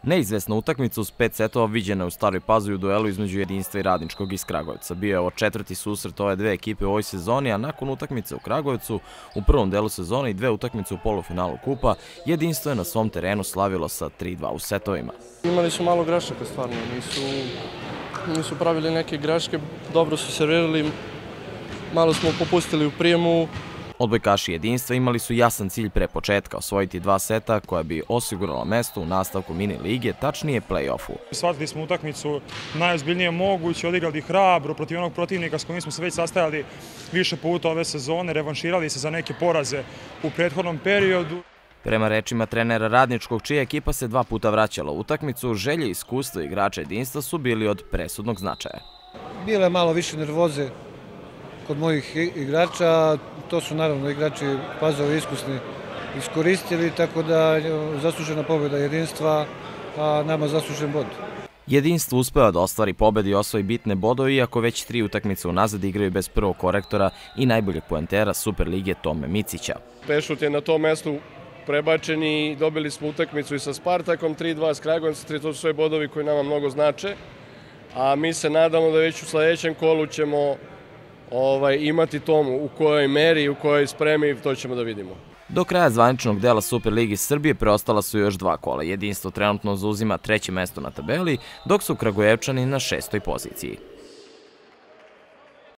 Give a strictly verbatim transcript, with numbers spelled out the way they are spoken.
Neizvesna utakmica uz pet setova viđena je u Staroj Pazovi u duelu između Jedinstva i Radničkog iz Kragujevca. Bio je ovo četvrti susret ove dve ekipe u ovoj sezoni, a nakon utakmice u Kragujevcu u prvom delu sezone i dve utakmice u polufinalu kupa, Jedinstvo je na svom terenu slavilo sa tri dva u setovima. Imali su malo grešaka stvarno, nisu, nisu pravili neke greške, dobro su servirali, malo smo popustili u prijemu. Odbojkaši Jedinstva imali su jasan cilj pre početka, osvojiti dva seta koja bi osigurala mesto u nastavku mini lige, tačnije play-offu. Shvatili smo utakmicu najozbiljnije moguće, odigrali hrabro protiv onog protivnika s kojim smo se već sastajali više puta ove sezone, revanširali se za neke poraze u prethodnom periodu. Prema rečima trenera Radničkog, čija ekipa se dva puta vraćala u utakmicu, želje i iskustva igrača Jedinstva su bili od presudnog značaja. Bilo je malo više nervoze kod mojih igrača, to su naravno igrači Pazove iskusni iskoristili, tako da zaslužena pobjeda Jedinstva, a nama zaslužen bod. Jedinstvo uspeva da ostvari pobjede i osvoji bitne bodove, iako već tri utakmice unazad igraju bez prvog korektora i najboljeg poentera Superlige Tome Micića. Pešut je na tom mestu prebačen i dobili smo utakmicu i sa Spartakom, tri dva s Kragujevcem, to su sve bodovi koji nama mnogo znače, a mi se nadamo da već u sledećem kolu ćemo Ovaj, imati tomu u kojoj meri i u kojoj spremi, to ćemo da vidimo. Do kraja zvaničnog dela Superligi Srbije preostala su još dva kola. Jedinstvo trenutno zauzima treće mesto na tabeli, dok su Kragujevčani na šestoj poziciji.